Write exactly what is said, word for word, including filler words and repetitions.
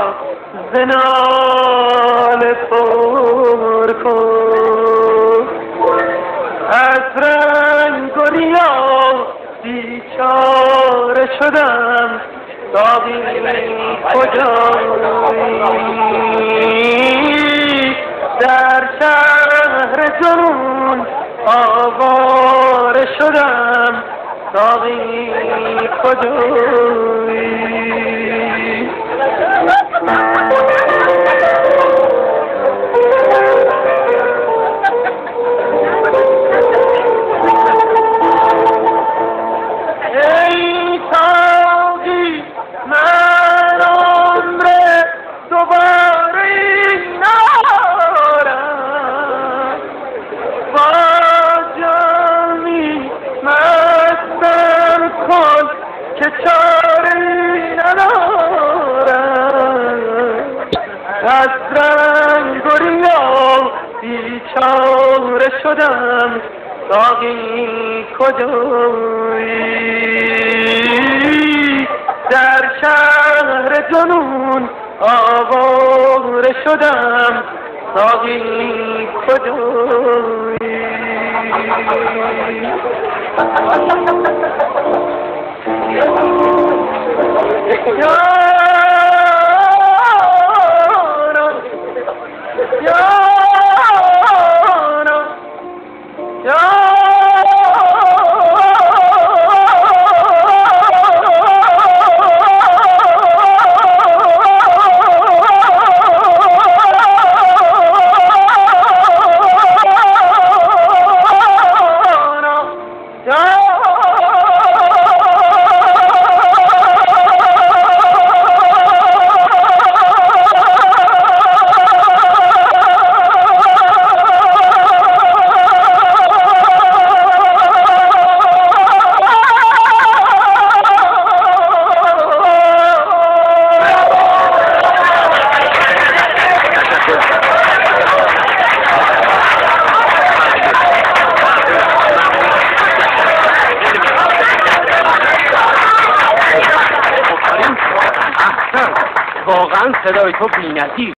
زنال پر کن از رنگ و ریا بیچاره شدم ساقی کجایی در شهر جنون آواره شدم ساقی کجایی ای ساقی من عمر دوباره ندارم با جامی مستم کن که چاره ندارم از رنگ و ریا بیچاره شدم ساقی کجایی در شهر جنون آواره شدم ساقی کجایی واقعا صدای تو بی‌نظیر